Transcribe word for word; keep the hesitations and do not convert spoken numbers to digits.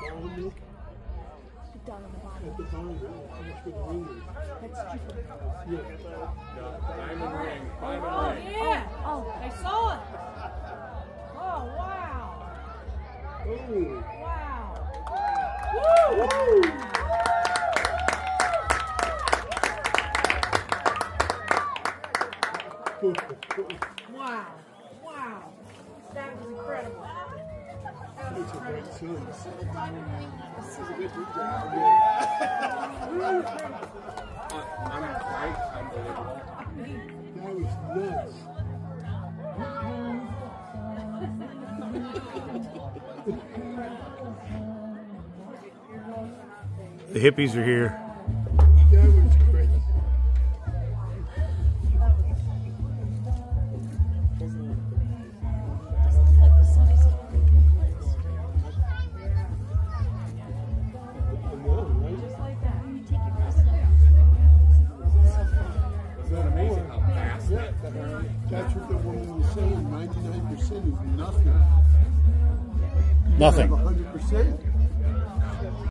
Down on the bottom. At the bottom, how much would the ring be? That's cheaper. Yeah. Diamond ring. Diamond Oh, ring. yeah. Oh, I saw it. Oh, wow. Oh. Wow. Woo! Wow. Wow. That was incredible. That was incredible. This is a good job. I'm quite unbelievable. That was nuts. The hippies are here. That was great. That's what the woman was saying, ninety-nine percent is nothing. Nothing. one hundred percent.